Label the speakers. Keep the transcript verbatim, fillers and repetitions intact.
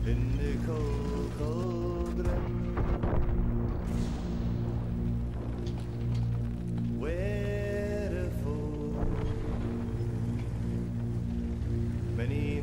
Speaker 1: in the cold cauldron, where a fool many